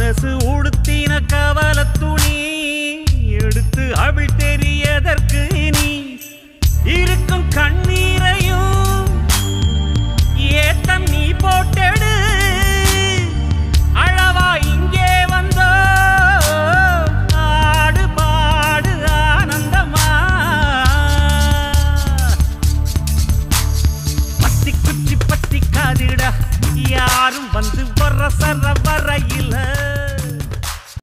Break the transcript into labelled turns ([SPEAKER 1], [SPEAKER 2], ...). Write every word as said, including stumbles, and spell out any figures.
[SPEAKER 1] மனசு உடுத்தின கவல துணி எடுத்து அவள் தெரியதற்கு நீ இருக்கும் கண்ணீரையும் ஏத்தம் நீ போட்டெடு அழவா இங்கே வந்தோ ஆடு பாடு ஆனந்தமா பத்தி குச்சி பத்தி காதிடா யாரும் வந்து வர்ற சர